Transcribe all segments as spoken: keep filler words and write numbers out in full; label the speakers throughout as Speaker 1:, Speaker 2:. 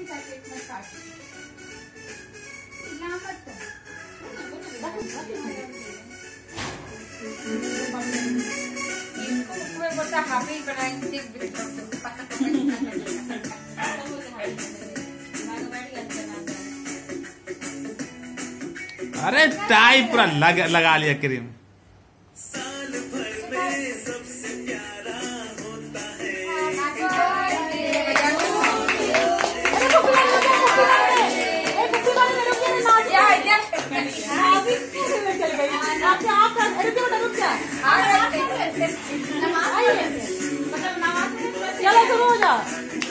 Speaker 1: के साथ एक मत काट ना मत इनको ऊपर बता हाफी बनाएंगे
Speaker 2: अरे टाई पूरा लग, लगा लिया क्रीम।
Speaker 3: साल भर में सबसे प्यारा होता है
Speaker 4: चलो शुरू हो जाओ।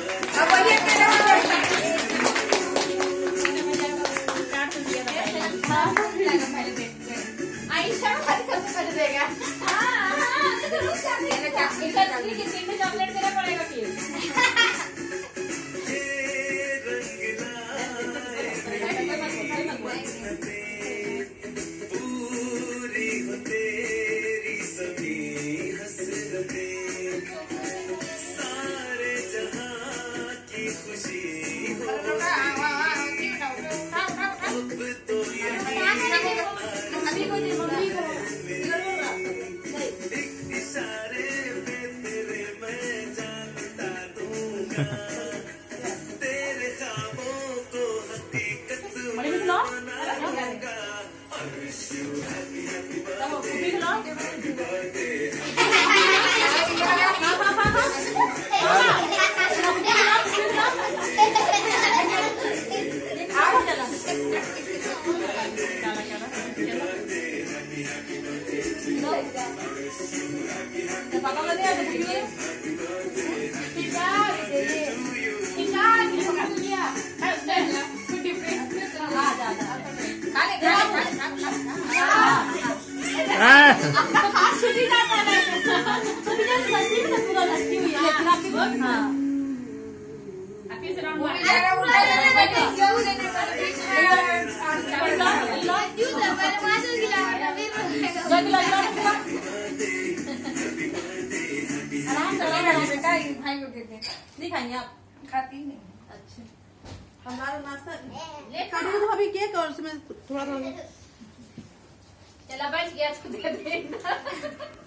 Speaker 1: चॉकलेट देना पड़ेगा फिर
Speaker 3: पूरी हो तेरी सभी हसरतें सारे जहां की खुशी हो अब तो इशारे में तेरे मैं जानता दूंगा तेरे ख्वाबों को हकीकत बनाऊंगा। I wish you happy happy birthday happy birthday
Speaker 4: नहीं खाएंगे आप?
Speaker 1: खाती नहीं।
Speaker 4: अच्छा हमारा नाश्ता तो अभी केक और उसमें थोड़ा थोड़ा
Speaker 1: चला बच गया तो दे देना।